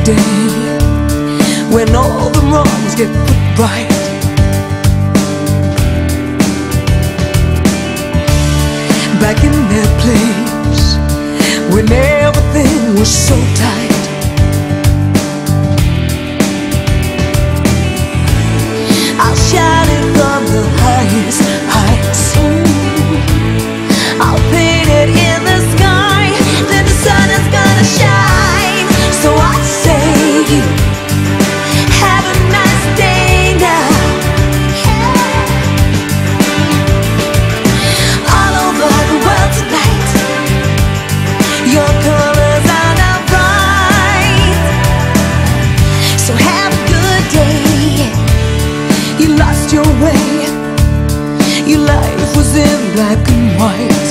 day when all the wrongs get put right. Back in that place when everything was so tight. I'll shout it from the highest heights. I'll paint it in the sky, then the sun is gonna shine. So I say, have a nice day now. All over the world tonight, your colors are now bright. So have a good day. You lost your way, your life was in black and white.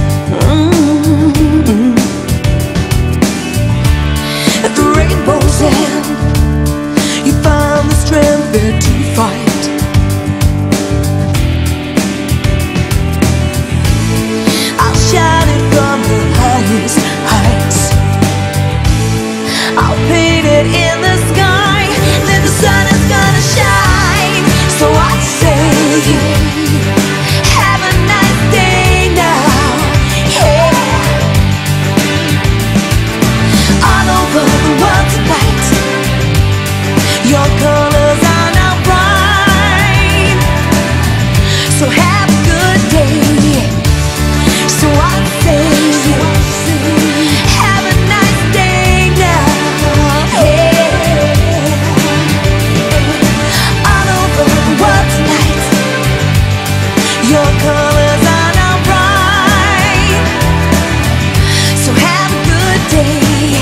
At the rainbow's end, you found the strength there to fight. I'll shout it from the highest heights. I'll paint it in the sky, then the sun is gonna shine. So I say, have a nice day now. Yeah. All over the world tonight, your colors are now bright. So have a good day. So I say, have a nice day now. Yeah. All over the world tonight, your colors are now bright. So have a good day.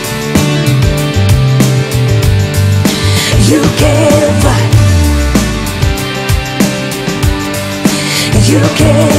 You can fight. You can